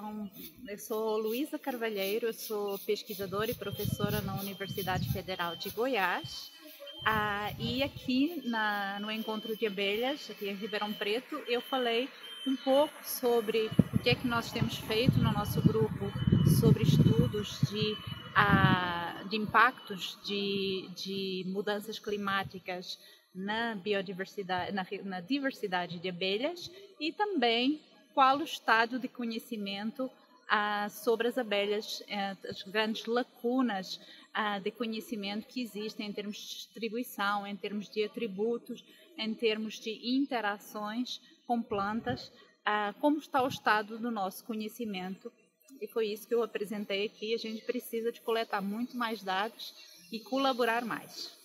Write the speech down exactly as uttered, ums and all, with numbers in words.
Então, eu sou Luísa Carvalheiro, eu sou pesquisadora e professora na Universidade Federal de Goiás. Ah, e aqui na, no Encontro de Abelhas, aqui em Ribeirão Preto, eu falei um pouco sobre o que é que nós temos feito no nosso grupo, sobre estudos de, ah, de impactos de, de mudanças climáticas na biodiversidade, na, na diversidade de abelhas, e também qual o estado de conhecimento ah, sobre as abelhas, eh, as grandes lacunas ah, de conhecimento que existem em termos de distribuição, em termos de atributos, em termos de interações com plantas, ah, como está o estado do nosso conhecimento. E foi isso que eu apresentei aqui. A gente precisa de coletar muito mais dados e colaborar mais.